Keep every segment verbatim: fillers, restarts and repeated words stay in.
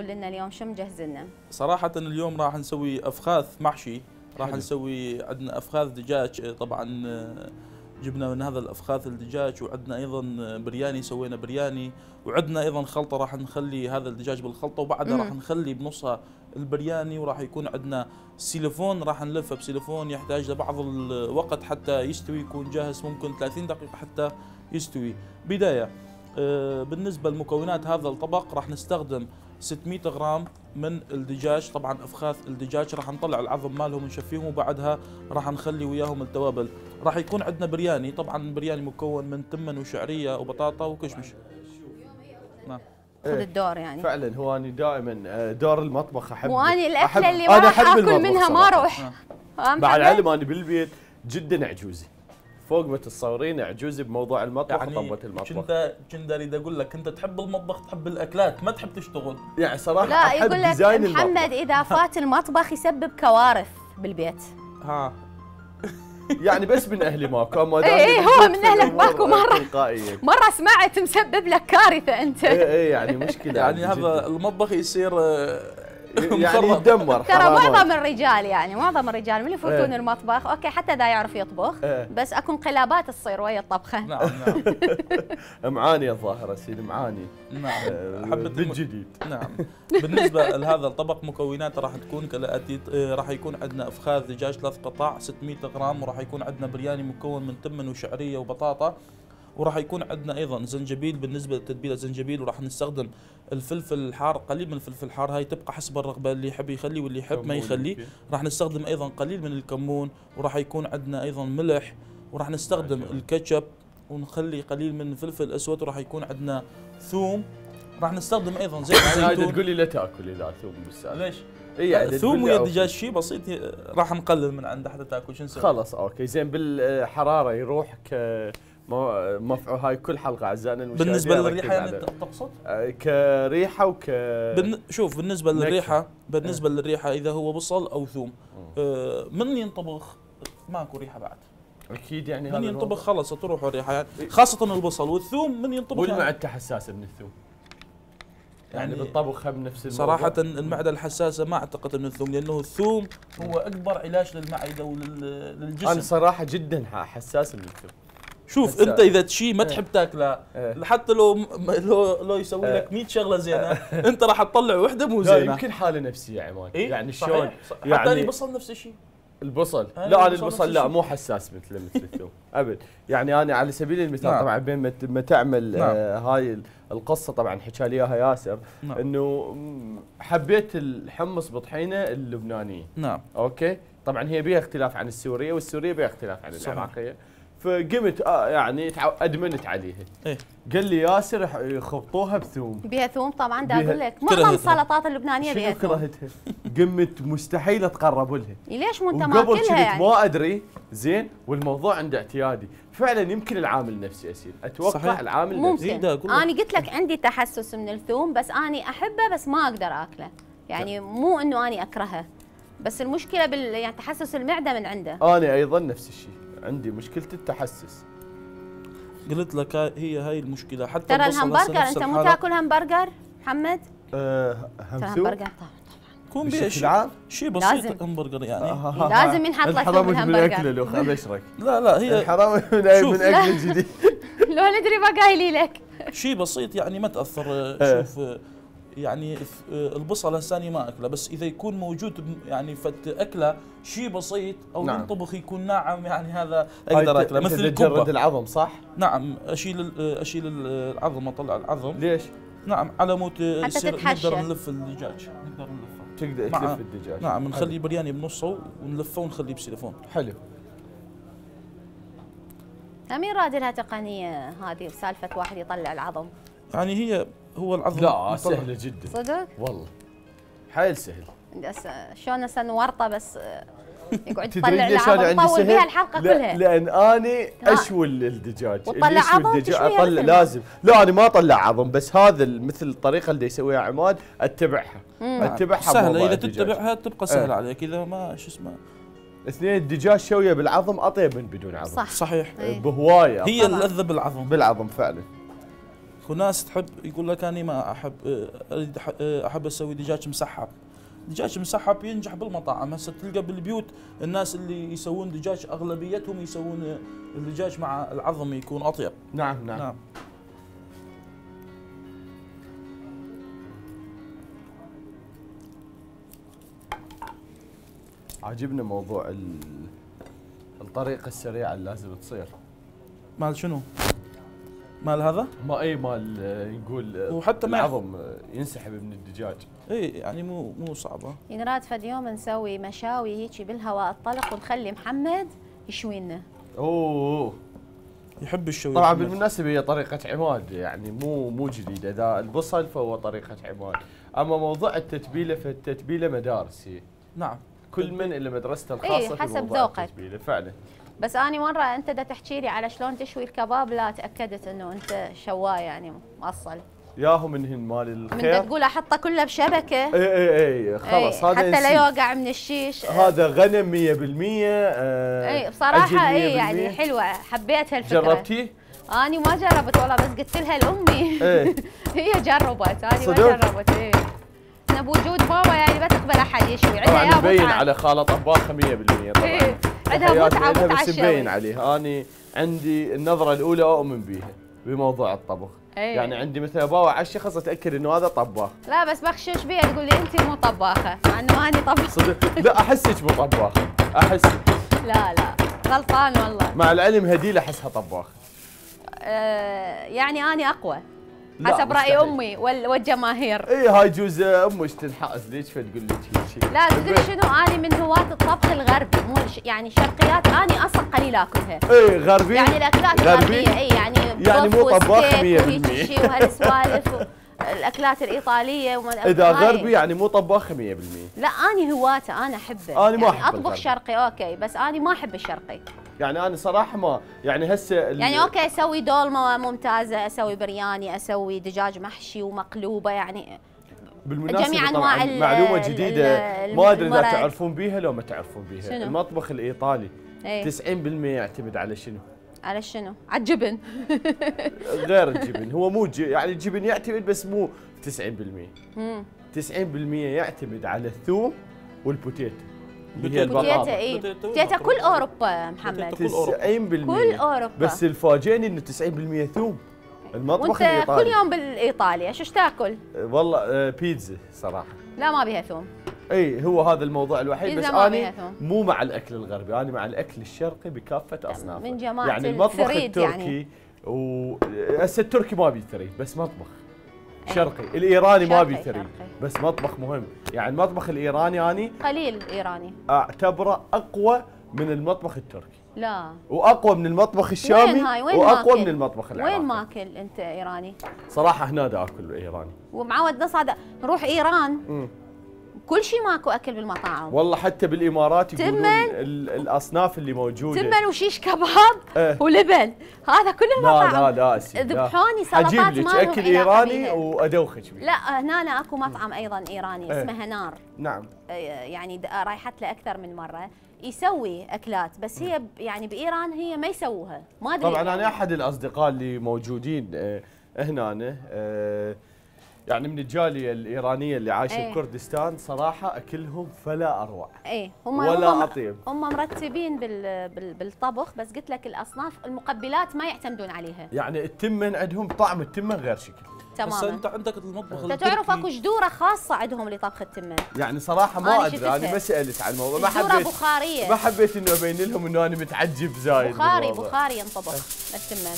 لنا اليوم شو مجهز لنا؟ صراحة اليوم راح نسوي أفخاذ محشي، راح نسوي عندنا أفخاذ دجاج. طبعا جبنا من هذا الأفخاذ الدجاج، وعندنا أيضا برياني، سوينا برياني، وعندنا أيضا خلطة راح نخلي هذا الدجاج بالخلطة، وبعدها راح نخلي بنصها البرياني، وراح يكون عندنا سيليفون راح نلفه بسيليفون، يحتاج لبعض الوقت حتى يستوي، يكون جاهز ممكن ثلاثين دقيقة حتى يستوي. بداية بالنسبة لمكونات هذا الطبق راح نستخدم ستمئة غرام من الدجاج، طبعا افخاذ الدجاج راح نطلع العظم مالهم ونشفيهم، وبعدها راح نخلي وياهم التوابل. راح يكون عندنا برياني، طبعا برياني مكون من تمن وشعريه وبطاطا وكشمش. نعم خذ الدور يعني. فعلا هو انا دائما دور المطبخ احب، وانا الاكله اللي ما راح اكل منها ما اروح. مع العلم انا بالبيت جدا عجوزي، فوق ما تتصورين عجوزي بموضوع المطبخ يعني وطبة المطبخ. كنت كنت اريد اقول لك انت تحب المطبخ، تحب الاكلات، ما تحب تشتغل. يعني صراحه لا احب يقول لك ديزاين محمد المطبخ. اذا فات المطبخ يسبب كوارث بالبيت. ها يعني بس من اهلي ماكو، اما اي اي هو من اهلك ماكو. مره تلقائيا مره سمعت مسبب لك كارثه انت. اي اي يعني مشكله يعني هذا المطبخ يصير يعني يتدمر. ترى معظم الرجال يعني معظم الرجال من اللي يفوتون ايه. المطبخ اوكي حتى دا يعرف يطبخ ايه. بس اكو انقلابات تصير ويا الطبخه. نعم نعم معاني الظاهره سيدي معاني. نعم حبة بالجديد. نعم بالنسبه لهذا الطبق مكوناته راح تكون كالاتي. راح يكون عندنا افخاذ دجاج ثلاث قطع ستمئة غرام، وراح يكون عندنا برياني مكون من تمن وشعريه وبطاطا، وراح يكون عندنا ايضا زنجبيل. بالنسبه لتتبيله الزنجبيل وراح نستخدم الفلفل الحار، قليل من الفلفل الحار، هاي تبقى حسب الرغبه، اللي يحب يخلي واللي يحب ما يخلي. راح نستخدم ايضا قليل من الكمون، وراح يكون عندنا ايضا ملح، وراح نستخدم الكاتشب، ونخلي قليل من الفلفل الاسود، وراح يكون عندنا ثوم، راح نستخدم ايضا زيت الزيتون. تقول لي لا تاكل اذا ثوم بالسالفه. ليش؟ اي يعني ثوم ويا الدجاج شيء بسيط، راح نقلل من عنده حتى تاكل. شو نسوي؟ خلاص اوكي زين. بالحراره يروح ك مفعول هاي كل حلقه اعزائنا المشاهدين. بالنسبه للريحه يعني تقصد؟ كريحه وك بن... شوف بالنسبه للريحه بالنسبه اه. للريحه اذا هو بصل او ثوم آه من ينطبخ ماكو ريحه بعد. اكيد يعني من ينطبخ خلص تروح الريحه يعني، خاصه البصل والثوم من ينطبخ. والمعده حساسه من الثوم يعني, يعني بالطبخ هم نفس الموضوع. صراحه المعده الحساسه ما اعتقد من الثوم، لانه الثوم هو اكبر علاج للمعده وللجسم. انا صراحه جدا حساس من الثوم. شوف حساس. انت اذا شيء ما تحب تاكله اه. حتى لو لو لو يسوي اه. لك مئة شغله زينه اه. انت راح تطلع وحده مو زينه. لا يمكن حاله نفسيه عماد. إيه؟ يعني شلون يعني حتى البصل نفس الشيء. البصل لا انا البصل لا مو حساس مثل مثل الثوم ابد. يعني انا على سبيل المثال نعم. طبعا بين ما تعمل نعم. آه هاي القصه طبعا حكى لي اياها ياسر نعم. انه حبيت الحمص بطحينه اللبنانيه. نعم اوكي طبعا هي بها اختلاف عن السوريه، والسوريه بها اختلاف عن العراقيه. فقمت آه يعني ادمنت عليها. إيه؟ قال لي ياسر يخبطوها بثوم. بيها ثوم طبعا دا اقول لك معظم السلطات اللبنانيه بيها ثوم. كرهتها؟ قمت مستحيل اتقرب لها. ليش مو انت ماكلها يعني؟ ما ادري زين، والموضوع عند اعتيادي. فعلا يمكن العامل النفسي اسير، اتوقع صحيح. العامل النفسي. ممكن انا قلت لك عندي تحسس من الثوم، بس اني احبه بس ما اقدر اكله. يعني مو انه اني اكرهه، بس المشكله بال يعني تحسس المعده من عنده. انا ايضا نفس الشيء عندي مشكله التحسس. قلت لك هي هاي المشكله. حتى ترى الهمبرجر انت مو تاكل همبرجر محمد؟ أه همبرجر همبرجر يكون بشكل شيء بسيط همبرجر يعني آه لازم ينحط لك ثوم الهمبرجر. لو خذ اشرك لا لا هي الحرام من اي من اكل جديد. لو ندري ما قايلي لك شيء بسيط يعني ما تاثر. شوف يعني البصل هساني ما اكله، بس اذا يكون موجود يعني فت اكله شيء بسيط او نعم. ينطبخ يكون ناعم يعني هذا اقدر اكله. مثل الكبه تجرد العظم صح؟ نعم اشيل اشيل العظم واطلع العظم. ليش؟ نعم على مود يصير نقدر نلف الدجاج، نقدر نلفه. تقدر تلف الدجاج. نعم نخلي برياني بنصه ونلفه ونخليه بسيليفون. حلو. مين راد لها تقنيه هذه سالفه واحد يطلع العظم؟ يعني هي هو العظم لا سهله جدا صدق؟ والله حيل سهل. شلون هسه نورطه بس يقعد يطلع العظم طول بها الحلقه لا كلها. لان اني اشوي الدجاج وتطلع عظم الدجاج اطلع لازم. لا انا ما اطلع عظم، بس هذا مثل الطريقه اللي يسويها عماد اتبعها. مم. اتبعها سهله اذا تتبعها تبقى سهله اه. عليك. اذا ما شو اسمه اثنين الدجاج شويه بالعظم اطيب من بدون عظم. صح صحيح بهوايه. هي اللذه بالعظم بالعظم فعلا. اكو ناس تحب يقول لك انا ما احب اريد احب اسوي دجاج مسحب. دجاج مسحب ينجح بالمطاعم، هسه تلقى بالبيوت الناس اللي يسوون دجاج اغلبيتهم يسوون الدجاج مع العظم يكون اطيب. نعم نعم, نعم. عاجبنا موضوع الطريقة السريعة اللي لازم تصير. مال شنو؟ مال هذا؟ ما اي مال نقول وحتى العظم ينسحب من الدجاج. اي يعني مو مو صعبة. ينراد فد يوم نسوي مشاوي هيجي بالهواء الطلق ونخلي محمد يشوي لنا. اوه يحب الشوي. طبعا بالمناسبة هي طريقة عماد، يعني مو مو جديدة، اذا البصل فهو طريقة عماد، اما موضوع التتبيلة فالتتبيلة مدارس هي. نعم. كل من اللي مدرسته الخاصة ايه في حسب موضوع ذوقك. التتبيلة فعلا. بس اني مره انت دا تحكي لي على شلون تشوي الكباب، لا تاكدت انه انت شواي يعني مؤصل. ياهو منهن مال الخير. من تقول احطه كله بشبكه. اي اي اي خلص ايه هذا حتى لا يوقع من الشيش. هذا غنم مية بالمية. آه اي بصراحه اي يعني حلوه، حبيت هالفكره. جربتي؟ اني ما جربت والله، بس قلت لها لامي. ايه هي جربت، اني ما جربت. ايه احنا بوجود ماما يعني بتقبل احد يشوي، عندها يا مبين على خاله طباخه مية بالمية طبعا. ايه عندها متعه متعه بس مبين عليها. اني عندي النظره الاولى اؤمن بيها بموضوع الطبخ. أيه. يعني عندي مثلا باوع على الشخص اتاكد انه هذا طباخ. لا بس بخشش بيها تقول لي انت مو طباخه، مع انه اني طباخه. صدق لا احسك مو طباخه، احسك. لا لا غلطان والله. مع العلم هديل احسها طباخه. آه يعني اني اقوى حسب راي امي والجماهير. اي هاي جوز امك تنحاز ليش فتقول لك هيك. لا تدري شنو، اني من هواة الطبخ الغربي، مو يعني الشرقيات اني اصلا قليل اكلها. اي غربي يعني الاكلات الغربية اي يعني يعني مو طباخ مية بالمية وهيك شيء وهالسوالف الاكلات الايطاليه وما اذا غربي يعني مو طباخ مية بالمية. لا اني هواته، انا احبه. انا ما يعني احب اطبخ شرقي اوكي، بس اني ما احب الشرقي. يعني انا صراحه ما يعني هسه يعني اوكي اسوي دولمه ممتازه، اسوي برياني، اسوي دجاج محشي ومقلوبه، يعني بالمناسبه جميع طبعا انواع معلومه جديده ما ادري اذا المرق. تعرفون بيها لو ما تعرفون بيها. شنو؟ المطبخ الايطالي ايه؟ تسعين بالمية يعتمد على شنو؟ على شنو؟ على الجبن. غير الجبن، هو مو يعني الجبن يعتمد بس مو تسعين بالمية. تسعين بالمية يعتمد على الثوم والبوتيتو. بوتيتا اي بوتيتا كل اوروبا محمد. تسعين بالمية كل اوروبا. بس الفاجئني انه تسعين بالمية ثوم. المطبخ وانت الايطالي كل يوم بالايطالي شو تاكل؟ والله بيتزا صراحه. لا ما بيها ثوم. اي هو هذا الموضوع الوحيد. بس انا مو مع الاكل الغربي، انا مع الاكل الشرقي بكافه اصنافه. من جماعه يعني المطبخ التركي يعني. و هسه التركي ما بيه ثري بس مطبخ شرقي. الايراني ما بيه ثري بس مطبخ مهم. يعني المطبخ الايراني اني قليل الايراني اعتبره اقوى من المطبخ التركي. لا واقوى من المطبخ الشامي. وين هاي؟ وين واقوى ماكل؟ من المطبخ العراقي. وين ماكل انت ايراني؟ صراحه هنا دا اكل ايراني ومعود نصعد نروح ايران. م. كل شيء ماكو اكل بالمطاعم. والله حتى بالامارات يقولون الاصناف اللي موجوده تمن وشيش كباب اه. ولبن، هذا كل المطاعم. لا لا لا ذبحوني سلطات مالهم اكل ايراني وادوخك بيه. لا هنا أنا اكو مطعم ايضا ايراني اه. اسمه هنار. نعم يعني رايحت له اكثر من مره، يسوي اكلات بس هي يعني بايران هي ما يسووها، ما ادري. طبعا انا احد الاصدقاء اللي موجودين اه هنا اه يعني من الجاليه الايرانيه اللي عايشه ايه. بكردستان صراحه اكلهم فلا اروع. ايه هم ولا هم اطيب. هم مرتبين بال بال بالطبخ، بس قلت لك الاصناف المقبلات ما يعتمدون عليها. يعني التمن عندهم طعم التمن غير شكل. تماما. بس انت عندك المطبخ انت تعرف اكو جدوره خاصه عندهم لطبخ التمن. يعني صراحه ما ادري، انا ما سالت عن الموضوع، ما حبيت بخاريه ما حبيت انه ابين لهم انه انا متعجب زايد. بخاري بخاري ينطبخ التمن.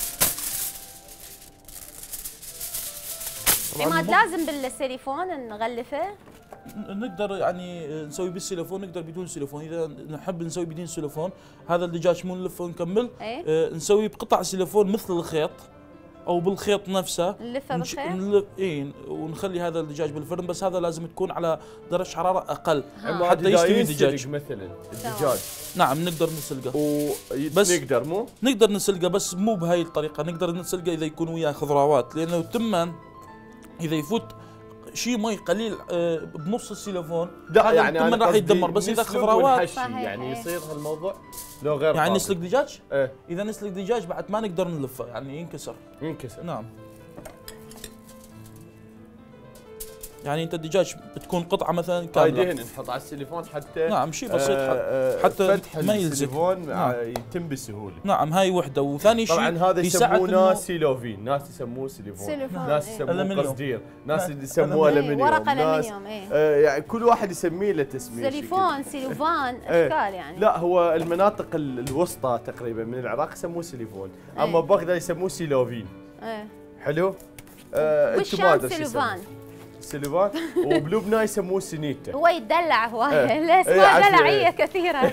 عماد لازم بالسيليفون نغلفه. نقدر يعني نسوي بالسيليفون، نقدر بدون سيليفون. اذا نحب نسوي بدون سيليفون هذا الدجاج مو نلفه ونكمل. ايه؟ آه نسوي بقطع سيليفون مثل الخيط او بالخيط نفسه. نلفه ونش... بالخيط؟ نلف... ايه ونخلي هذا الدجاج بالفرن، بس هذا لازم تكون على درجه حراره اقل حتى يستوي دجاج مثلا الدجاج. نعم نقدر نسلقه و... بس نقدر مو؟ نقدر نسلقه بس مو بهاي الطريقه. نقدر نسلقه اذا يكون وياه خضروات، لانه التمن اذا يفوت شيء مي قليل بنص السيليفون لا يعني التمن راح يتدمر. بس اذا خضروات يعني يصير هالموضوع لو غير يعني نسلق دجاج. ايه؟ اذا نسلق دجاج بعد ما نقدر نلفه، يعني ينكسر ينكسر. نعم. يعني انت الدجاج بتكون قطعه مثلا كامله. هاي دهن نحط على السيليفون حتى نعم شيء بسيط آه حتى فتح ما يلزق. السيليفون نعم. يتم بسهوله. نعم هاي وحده، وثاني شيء طبعا هذا يسموه ناس سيلوفين، ناس يسموه سيليفون، سيليفون. ناس إيه. يسموه قصدير، ناس يسموه الومنيوم، ورق الومنيوم. ايه آه يعني كل واحد يسميه له تسميه. سيليفون، سيلوفان، اشكال يعني. لا هو المناطق الوسطى تقريبا من العراق يسموه سيليفون، اما بغداد يسموه سيلوفين. ايه حلو؟ آه بالشام سيلوفان. سيلوفان، وبلبنان يسموه سنيته. هو يدلع هوايه، الاسماء دلعيه كثيره.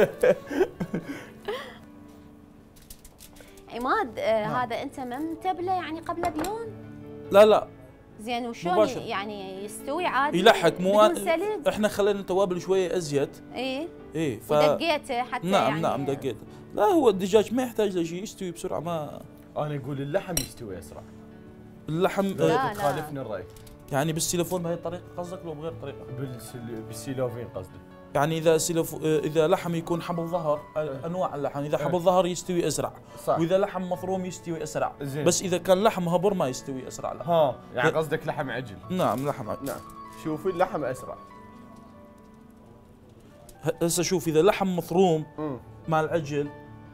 عماد آه هذا انت ما متبله يعني قبل بيوم؟ لا لا زين وشلون يعني يستوي عادي؟ يلحق مو بدون سلق؟ احنا خلينا التوابل شويه ازيد. ايه ايه ف ودقيته حتى نعم يعني نعم دقيته. لا هو الدجاج ما يحتاج لشيء، يستوي بسرعه. ما انا اقول اللحم يستوي اسرع. اللحم لا لا تخالفني الراي. يعني بالسيلوفون بهي الطريقه قصدك لو بغير طريقه؟ بالسيلوفين قصدك. يعني اذا سيلوف اذا لحم يكون حبل ظهر، انواع اللحم اذا حبل ظهر يستوي اسرع، صح. واذا لحم مفروم يستوي اسرع. زين. بس اذا كان لحم هبر ما يستوي اسرع له. ها يعني قصدك لحم عجل. نعم لحم عجل. نعم شوفي اللحم اسرع. هسه شوف اذا لحم مفروم م. مع العجل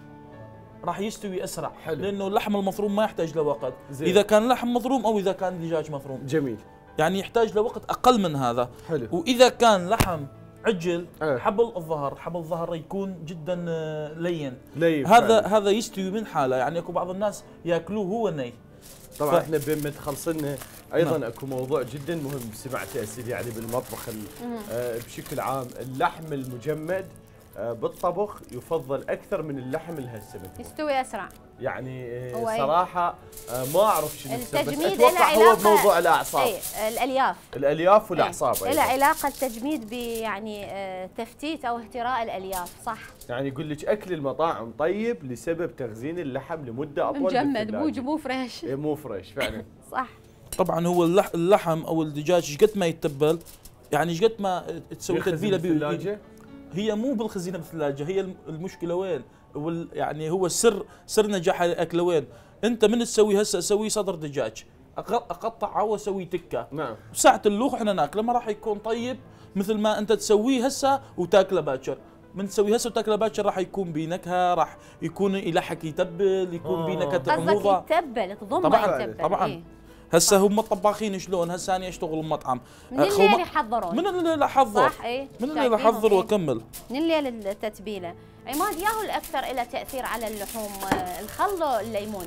راح يستوي اسرع. حلو. لانه اللحم المفروم ما يحتاج له وقت. زين. اذا كان لحم مفروم او اذا كان دجاج مفروم. جميل. يعني يحتاج له وقت اقل من هذا. حلو. واذا كان لحم عجل أه. حبل الظهر، حبل الظهر يكون جدا لين. لين هذا فعلا. هذا يستوي من حاله، يعني اكو بعض الناس ياكلوه هو ني. طبعا ف... احنا بين ما تخلصنا ايضا نعم. اكو موضوع جدا مهم سمعته اسيدي يعني بالمطبخ آه بشكل عام، اللحم المجمد آه بالطبخ يفضل اكثر من اللحم الهسه يستوي اسرع. يعني آه صراحه آه ما اعرف شنو التجميد اتوقع هو بموضوع الاعصاب. اي الالياف الالياف والاعصاب اي له علاقه التجميد ب يعني آه تفتيت او اهتراء الالياف. صح. يعني يقول لك اكل المطاعم طيب لسبب تخزين اللحم لمده اطول. مجمد مو مو فريش. اي مو فريش فعلا. صح. طبعا هو اللحم او الدجاج ايش قد ما يتبل، يعني ايش قد ما تسوي تتبيله بالثلاجه، هي مو بالخزينه بالثلاجه. هي المشكله وين؟ يعني هو سر سر نجاح الاكله وين؟ انت من تسوي هسه اسوي صدر دجاج اقطعه واسوي تكه. نعم. ساعه اللوخ احنا ناكله ما راح يكون طيب مثل ما انت تسويه هسه وتاكله باكر. من تسوي هسه وتاكله باكر راح يكون بنكهه، راح يكون يلحق يتبل، يكون بنكهه حموضه. قصدك يتبل تضمه طبعا يتبل. طبعا إيه؟ هسه هم الطباخين شلون؟ هسه انا اشتغل بمطعم من الليل يحضرون. من الليل احضر. صح. ايه من الليل احضر واكمل. من الليل التتبيله. عماد ياهو الاكثر له تاثير على اللحوم، الخل ولا الليمون؟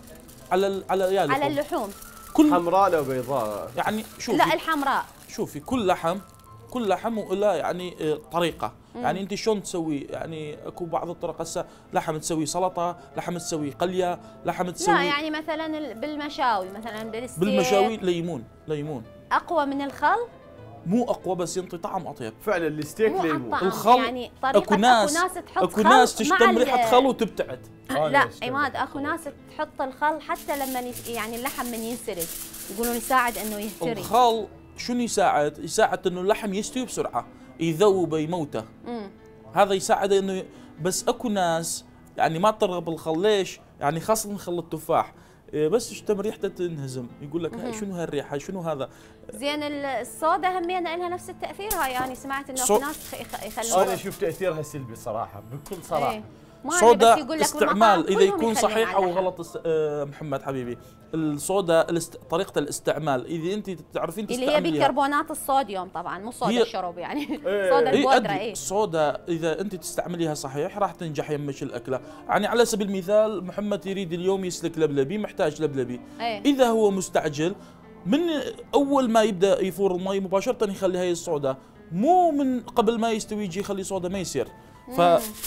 على ال على يا على اللحوم. كل حمراء لو بيضاء؟ يعني شوفي. لا الحمراء. شوفي كل لحم كل لحم وله يعني طريقه. مم. يعني انت شلون تسوي؟ يعني اكو بعض الطرق هسه لحم تسوي سلطه، لحم تسوي قليه، لحم تسوي لا يعني مثلا بالمشاوي مثلا بالستيك. بالمشاوي ليمون ليمون اقوى من الخل؟ مو اقوى بس ينطي طعم اطيب. فعلا الستيك ليمون. الخل يعني طريقه اكو ناس اكو ناس تحط اكو ناس تشتم ريحه خل وتبتعد. لا عماد اكو ناس تحط الخل حتى لما يعني اللحم من ينسرد يقولون يساعد انه يهتري. الخل شنو يساعد؟ يساعد انه اللحم يستوي بسرعه، يذوب يموته. امم هذا يساعد انه ي... بس اكو ناس يعني ما ترغب بالخل. ليش؟ يعني خاصه خل التفاح بس تشتم ريحته تنهزم، يقول لك شنو هالريحه شنو هذا. زين الصودا همين لها نفس التاثير هاي، يعني سمعت انه في ناس يخلوها. انا اشوف تاثيرها سلبي صراحه بكل صراحه. ايه. صودا استعمال اذا يكون صحيح او غلط. است... آه محمد حبيبي الصودا الاست... طريقه الاستعمال اذا انت تعرفين تستعمليها اللي هي بكربونات الصوديوم طبعا مو صودا الشرب يعني. ايه صودا البودره. ايه الصودا اذا انت تستعمليها صحيح راح تنجح يمك الاكله. يعني على سبيل المثال محمد يريد اليوم يسلك لبلبي، محتاج لبلبي. ايه. اذا هو مستعجل من اول ما يبدا يفور المي مباشره يخلي هاي الصودا، مو من قبل ما يستوي يجي يخلي صودا ما يصير. ف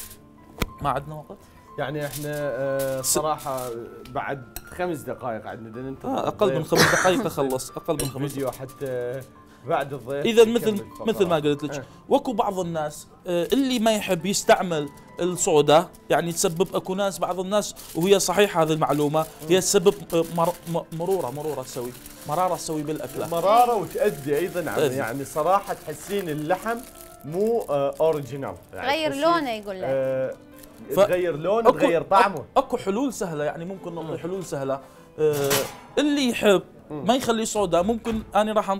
ما عندنا وقت؟ يعني احنا آه صراحة بعد خمس دقائق عندنا ننتظر. آه أقل من خمس دقائق أخلص، أقل من خمس دقائق حتى بعد الضيف. إذا مثل مثل ما قلت لك، واكو بعض الناس آه اللي ما يحب يستعمل الصودا، يعني تسبب اكو ناس بعض الناس وهي صحيحة هذه المعلومة، هي تسبب مر مرورة مرورة تسوي مرارة تسوي بالأكلة. مرارة وتؤدي أيضا على يعني صراحة تحسين اللحم مو آه اوريجينال. يعني غير لونه يقول لك. آه تغير لونه تغير طعمه. اكو حلول سهله، يعني ممكن نعطي حلول سهله. آه اللي يحب ما يخلي صودا، ممكن انا راح نطيح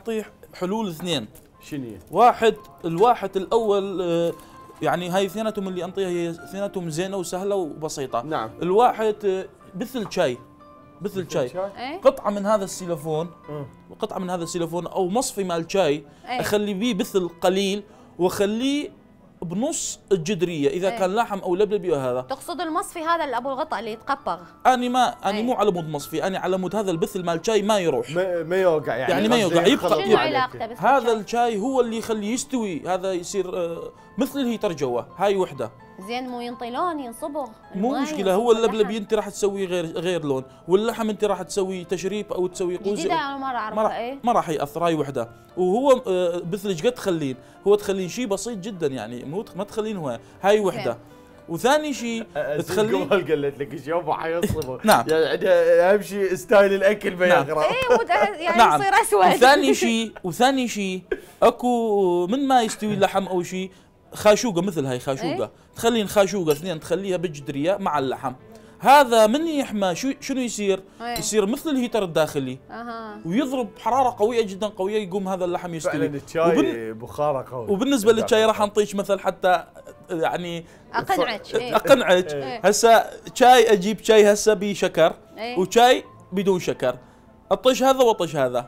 حلول اثنين. شنو؟ واحد الواحد الاول آه يعني هاي اثنيناتهم اللي انطيها هي اثنيناتهم زينه وسهله وبسيطه. نعم. الواحد آه مثل شاي، مثل شاي، قطعه من هذا السيلوفون، قطعه من هذا السيلوفون او مصفي مال شاي، اخلي بيه بثل قليل واخليه بنص الجدريه اذا أي. كان لحم او لبلبي وهذا. تقصد المصفي هذا اللي ابو الغطاء اللي يتقبغ؟ اني ما اني مو على مود مصفي، اني على مود هذا البثل مال شاي ما يروح، ما, ما يوقع يعني, يعني ما يوقع، يبقى شنو علاقته بس هذا الشاي هو اللي يخليه يستوي، هذا يصير آه مثل الهيتر جوا. هاي وحده زين، مو ينطي لون ينصبغ؟ مو مشكله، هو اللبلبي انت راح تسوي غير غير لون، واللحم انت راح تسوي تشريب او تسوي قوزه جديده انا ما راح اعرفها. ايه ما راح ياثر. هاي وحده. وهو آه مثل ايش قد تخلين، هو تخلين شيء بسيط جدا يعني، مو ما تخلين هو. هاي وحده. وثاني شيء تخلي قبل قلت لك شوفه حيصبغ. نعم. يعني عندها اهم شيء ستايل الاكل ما يغرق. اي يعني نعم. يصير اسود. وثاني شيء وثاني شيء اكو من ما يستوي اللحم او شيء خاشوقه، مثل هاي خاشوقه. ايه؟ تخلين خاشوقه اثنين تخليها بالجدريه مع اللحم. هذا من يحمى شو شنو يصير؟ ايه؟ يصير مثل الهيتر الداخلي. اها. ويضرب حراره قويه جدا قويه، يقوم هذا اللحم يستوي. فعلا الشاي وبن... بخاره قوي. وبالنسبه للشاي راح نعطيك مثل حتى يعني اقنعك. ايه؟ اقنعك. ايه؟ هسه شاي اجيب شاي هسه بشكر. ايه؟ وشاي بدون شكر، اطش هذا واطش هذا.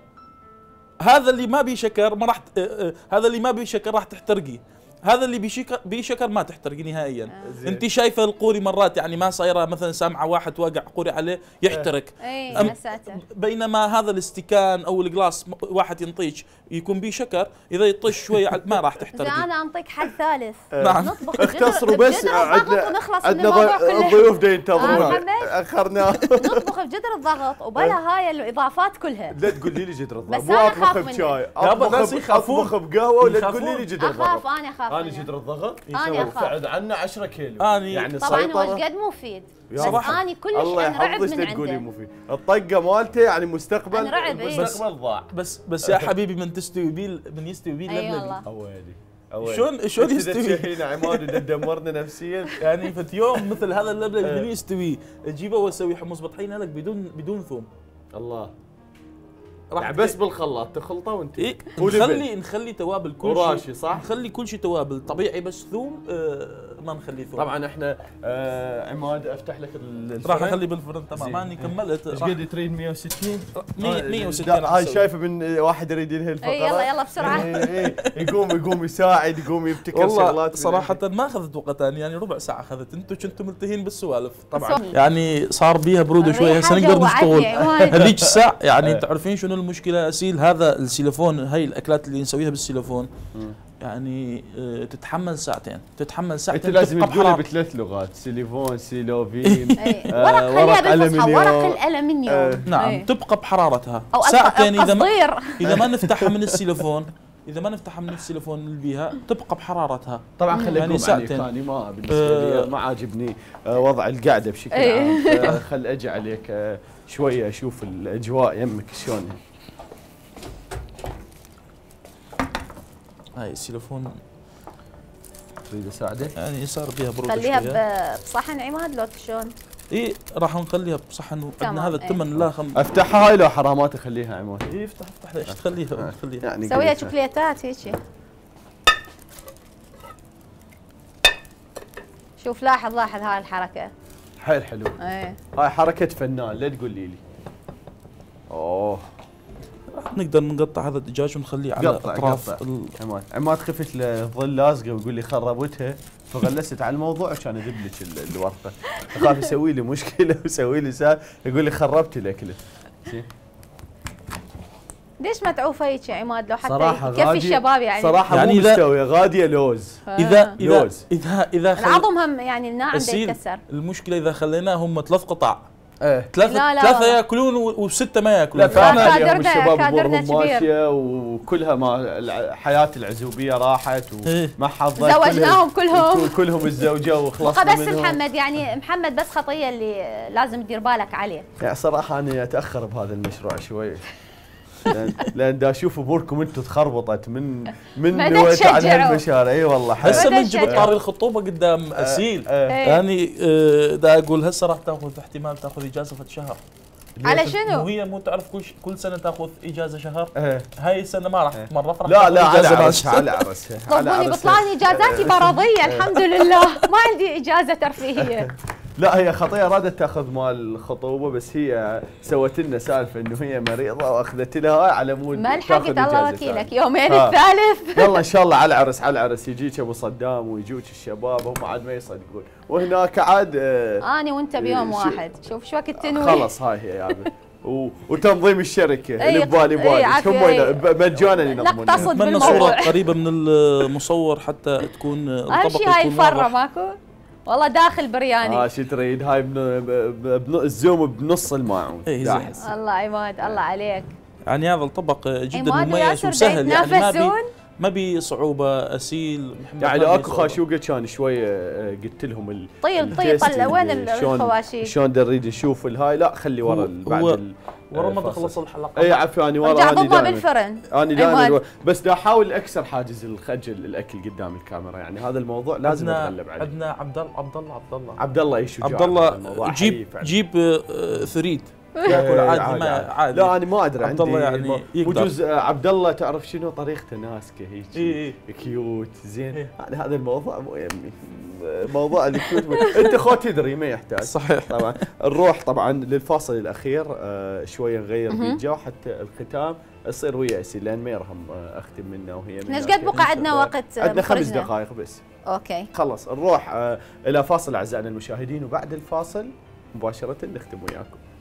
هذا اللي ما بيه شكر ما راح ت... هذا اللي ما بيه شكر راح تحترقي، هذا اللي بشكر بشكر ما تحترقي نهائيا. آه. انت شايفه القوري مرات يعني ما صايره مثلا سامعه واحد واقع قوري عليه يحترق. اي أم بينما هذا الاستكان او الجلاس واحد ينطيك يكون به شكر، اذا يطش شوي ما راح تحترقي. انا انطيك حل ثالث. نعم. نطبخ اختصروا بس، عندنا عندنا الضيوف دا ينتظرون. اخرنا. نطبخ بجدر الضغط وبلا هاي الاضافات كلها. لا تقولي لي جدر الضغط، مو اطبخ بشاي، اطبخ بقهوه، ولا تقولي لي جدر الضغط. اخاف انا اخاف. انا جدر الضغط انا ابتعد عنه عشرة كيلو. أني يعني طبعا هو ايش قد مفيد، بس اني كلش انرعب من عنده. تقولي مفيد الطقه مالته يعني مستقبل. انرعب. مستقبل ضاع. بس بس يا حبيبي من تستوي بيه من يستوي بيه اللبلبي. اويلي شلون شلون يستوي؟ هنا عماد دمرنا نفسيا يعني فت يوم مثل هذا اللبلبي من يستوي اجيبه واسوي حمص بطحينه لك بدون بدون ثوم. الله. يعني بس بالخلاط تخلطه وانت. إيه؟ نخلي نخلي توابل كل شيء وراشي صح؟ نخلي كل شيء توابل طبيعي، بس ثوم آه ما نخلي ثوم. طبعا احنا آه عماد افتح لك الفرن. راح اخلي بالفرن تمام. ماني كملت. ايش قد تريد؟ مية وستين مية وستين. هاي شايفه من واحد يريد ينهي الفقره. يلا يلا بسرعه. يقوم يقوم يساعد، يقوم يبتكر شغلات. والله صراحه ما اخذت وقت يعني ربع ساعه اخذت، انتم كنتم ملتهين بالسوالف طبعا. يعني صار بيها برود شوي، هسه نقدر نشتغل. هذيك الساعه يعني تعرفين شنو المشكله اسيل؟ هذا السيلوفون، هاي الاكلات اللي نسويها بالسيلوفون يعني اه تتحمل ساعتين، تتحمل ساعتين. انت لازم تقولها بثلاث لغات، سيليفون، سيلوفين. آه ورق الالمنيوم. ورق الالمنيوم. آه نعم. ايه. تبقى بحرارتها ساعتين. اذا ما اذا ما نفتحها من السيلوفون اذا ما نفتحها من السيلوفون اللي بيها تبقى بحرارتها. طبعا خليكم يعني ساعتين. يعني ما بالنسبه لي ما عاجبني وضع القعده بشكل عام، خل اجي عليك شويه اشوف الاجواء يمك شلون. هاي السيلوفون تريد اساعدك؟ يعني صار فيها برود. خليها بصحن عماد لو شلون؟ اي راح نخليها بصحن. عندنا هذا الثمن. لا خم افتحها هاي لو حرامات اخليها عماد. اي افتح افتح ليش تخليها تخليها يعني سويها شوكليتات هيك. شوف لاحظ لاحظ هاي الحركه حيل حلو. ايه هاي حركه فنان، لا تقولي لي. اوه نقدر نقطع هذا الدجاج ونخليه على اطراف ال... عماد عماد خفت لظل لازقه ويقول لي خربتها، فغلست على الموضوع عشان اجيب لك الورقه. اخاف يسوي لي مشكله ويسوي لي سال يقول لي خربتي الاكله. ليش ما تعوف هيك يا عماد لو حتى يكفي الشباب يعني؟ صراحه يعني مو مستويه، غاديه لوز. اذا اذا اذا اذا العظم هم يعني الناعم يتكسر. المشكله اذا خليناهم ثلاث قطع. ايه ثلاثة لا لا ثلاثة ياكلون وستة ما ياكلون. لا فعلا اليوم الشباب امورهم ماشية وكلها ما حياة العزوبية راحت وما حظت. زوجناهم كلهم كلهم الزوجة وخلصنا منهم. بس محمد يعني محمد بس خطية اللي لازم تدير بالك عليه. يعني صراحة أنا أتأخر بهذا المشروع شوي. لان لان دا اشوف اموركم انتم تخربطت من من نويت على هالمشاريع. اي والله هسه من جبت طاري الخطوبه قدام اسيل يعني دا اقول هسه راح تاخذ احتمال تاخذ اجازه شهر على شنو؟ وهي مو تعرف كل ش... كل سنه تاخذ اجازه شهر. ايه. هاي السنه ما راح تتمرن راح لا لا على اجازه عرسها على عرسها طلبوني بطلعني اجازاتي مرضيه الحمد لله ما عندي اجازه ترفيهيه. لا هي خطيه رادت تاخذ مال الخطوبه بس هي سوت لنا سالفه انه هي مريضه واخذت لها هاي على مود ما لحقت الله وكيلك يومين الثالث. يلا ان شاء الله على العرس على العرس يجيك ابو صدام ويجوك الشباب هم عاد ما يصدقون وهناك عاد آه اني وانت بيوم واحد شوف شو وقت التنويه. خلص هاي هي يابا و... وتنظيم الشركه اللي ببالي بالي هم مجانا ينظمون. اتمنى صوره قريبه من المصور حتى تكون الطبق يكون هاي الفره ماكو والله داخل برياني. اه شو تريد هاي الزوم بنص الماعون. ايه داحس. الله عماد الله عليك. يعني هذا الطبق جدا مميز وسهل يعني ما بي ما بي صعوبه اسيل. يعني اكو خاشوقه كان شويه قلت لهم طيب طيب طلع وين الخواشيق؟ شلون نريد نشوف الهاي لا خلي ورا بعد ورا ما تخلص الحلقه. اي عفوا اني ورا اني دائما بالفرن. اني دائما بس دا احاول اكسر حاجز الخجل الاكل قدام الكاميرا يعني هذا الموضوع لازم اتغلب عليه. عندنا عبد الله عبد الله عبد الله عبد الله اي شجاع. عبد الله جيب جيب ثريد ياكل عادي ما عادي. لا انا ما ادري عبد الله يعني وجوز عبد الله تعرف شنو طريقته ناسكه هيك إيه كيوت زين. إيه هذا الموضوع مو يمي موضوع الكيوت انت خو تدري ما يحتاج. صحيح. طبعا نروح طبعا للفاصل الاخير آه شويه نغير بالجو حتى الختام يصير ويا ياسين لان ما يرهم اختم منه وهي من ايش قد بقى عندنا وقت؟ عندنا خمس دقائق بس. اوكي خلص نروح آه الى فاصل اعزائنا المشاهدين وبعد الفاصل مباشره نختم وياكم.